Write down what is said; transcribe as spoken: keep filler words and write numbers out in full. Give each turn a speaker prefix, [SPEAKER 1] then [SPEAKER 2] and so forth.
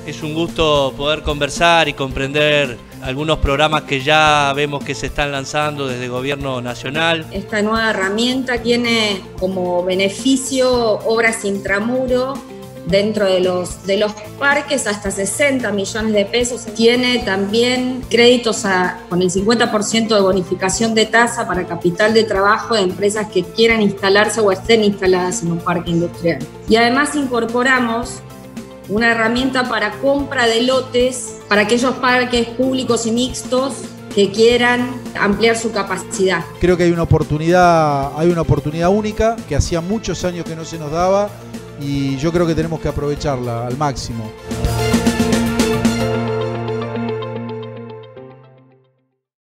[SPEAKER 1] Es un gusto poder conversar y comprender algunos programas que ya vemos que se están lanzando desde el Gobierno Nacional.
[SPEAKER 2] Esta nueva herramienta tiene como beneficio obras intramuro dentro de los, de los parques hasta sesenta millones de pesos. Tiene también créditos a, con el cincuenta por ciento de bonificación de tasa para capital de trabajo de empresas que quieran instalarse o estén instaladas en un parque industrial. Y además incorporamos una herramienta para compra de lotes para aquellos parques públicos y mixtos que quieran ampliar su capacidad.
[SPEAKER 3] Creo que hay una oportunidad, hay una oportunidad única que hacía muchos años que no se nos daba y yo creo que tenemos que aprovecharla al máximo.